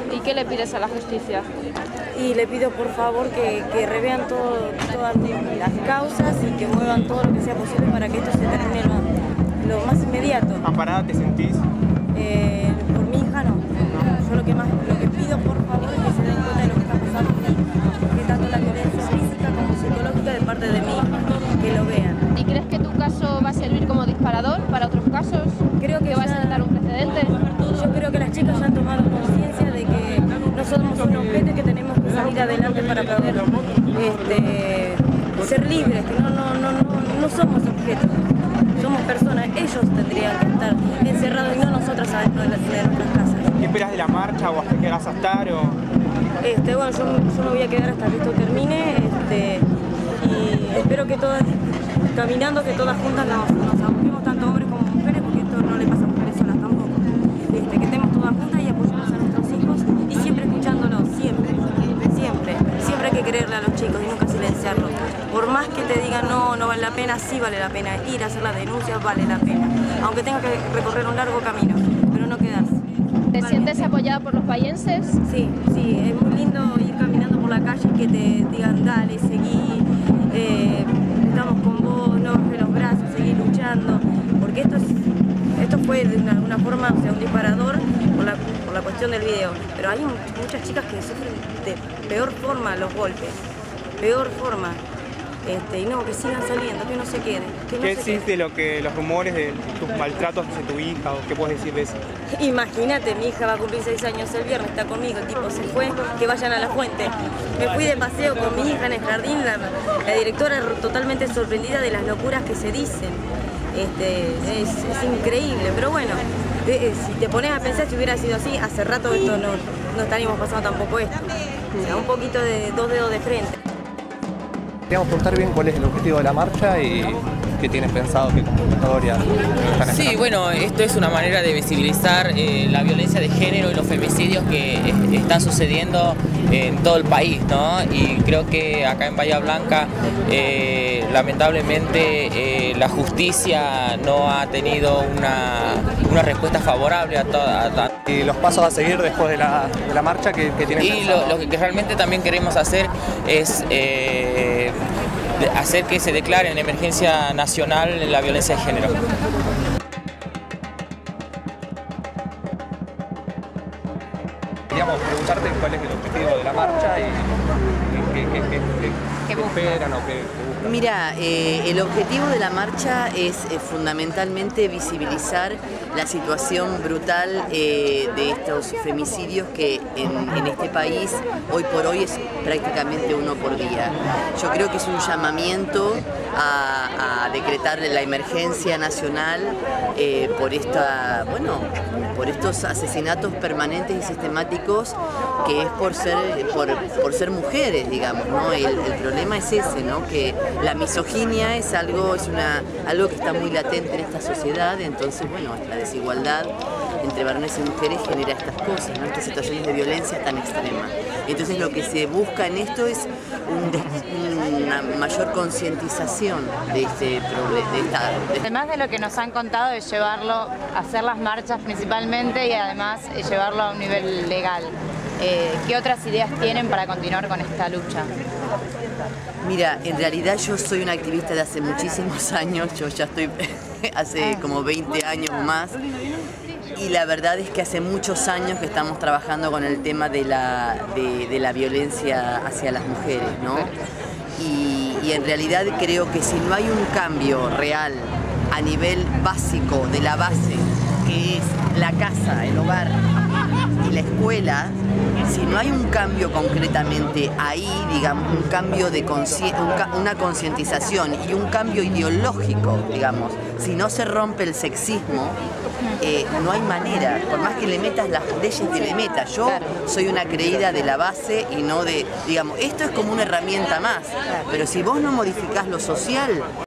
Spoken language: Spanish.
¿Y qué le pides a la justicia? Y le pido por favor que revean todas las causas y que muevan todo lo que sea posible para que esto se termine lo más inmediato. ¿Amparada te sentís? Por mi hija no. Yo lo que pido por favor es que se den cuenta de lo que está pasando, que tanto la violencia física como psicológica de parte de mi hija, que lo vean. ¿Y crees que tu caso va a servir como disparador para otros casos? Creo que ¿Va a sentar un precedente? Yo creo que las chicas ya han tomado conciencia de que no somos un objeto y que tenemos que salir adelante para poder ser libres, que no somos objetos, somos personas. Ellos tendrían que estar encerrados y no nosotras adentro de nuestras casas. ¿Qué esperas de la marcha o hasta qué vas a estar? Bueno, yo me voy a quedar hasta que esto termine y espero que todas, caminando, que todas juntas nos apoyemos, tanto hombres como mujeres, porque esto no le pasa a mujeres solas tampoco. Que estemos todas juntas y apoyemos a nuestros hijos y siempre escuchándolos, siempre hay que quererle a los chicos y nunca silenciarlos. Por más que te digan no vale la pena, sí vale la pena, ir a hacer las denuncias vale la pena, aunque tenga que recorrer un largo camino, pero no quedarse. ¿Te sientes apoyada por los payenses? Sí, es muy lindo ir caminando por la calle y que te digan dale, seguí, estamos con vos, no bajes los brazos, seguí luchando, porque esto fue de alguna forma, o sea, un disparador por la cuestión del video, pero hay muchas chicas que sufren de peor forma los golpes, peor forma. Y no, que sigan saliendo, que no se queden. ¿Qué decís de los rumores de tus maltratos hacia tu hija o qué puedes decir de eso? Imagínate, mi hija va a cumplir 6 años el viernes, está conmigo, el tipo se fue, que vayan a la fuente. Me fui de paseo con mi hija en el jardín, la directora totalmente sorprendida de las locuras que se dicen. Es increíble, pero bueno, si te pones a pensar, si hubiera sido así, hace rato esto no estaríamos pasando tampoco esto. O sea, un poquito de 2 dedos de frente. Queríamos preguntar bien cuál es el objetivo de la marcha y qué tienes pensado, qué convocatoria están esperando. Sí, bueno, esto es una manera de visibilizar la violencia de género y los femicidios que están sucediendo en todo el país, ¿no? Y creo que acá en Bahía Blanca, lamentablemente, la justicia no ha tenido una respuesta favorable a toda. ¿Y los pasos a seguir después de la marcha que tienen pensado? Lo que realmente también queremos hacer es hacer que se declare en emergencia nacional la violencia de género. Queríamos preguntarte cuál es el objetivo de la marcha y qué esperan o qué buscan. Mira, el objetivo de la marcha es fundamentalmente visibilizar la situación brutal de estos femicidios que en este país hoy por hoy es prácticamente uno por día. Yo creo que es un llamamiento a decretar la emergencia nacional por estos asesinatos permanentes y sistemáticos, que es por ser mujeres, digamos, ¿no? El problema es ese, ¿no? Que la misoginia es algo que está muy latente en esta sociedad, entonces, bueno, la desigualdad entre varones y mujeres genera estas cosas, ¿no? Estas situaciones de violencia tan extremas. Entonces lo que se busca en esto es una mayor concientización de este problema. Además de lo que nos han contado, es llevarlo, hacer las marchas principalmente y además llevarlo a un nivel legal. ¿Qué otras ideas tienen para continuar con esta lucha? Mira, en realidad yo soy una activista de hace muchísimos años, yo ya estoy hace como 20 años o más, y la verdad es que hace muchos años que estamos trabajando con el tema de la violencia hacia las mujeres, ¿no? Y en realidad creo que si no hay un cambio real a nivel básico de la base, que es la casa, el hogar y la escuela, si no hay un cambio concretamente ahí, digamos, un cambio de una concientización y un cambio ideológico, digamos, si no se rompe el sexismo, no hay manera, por más que le metas las leyes que le metas. Yo soy una creída de la base y no de, digamos, esto es como una herramienta más, pero si vos no modificás lo social,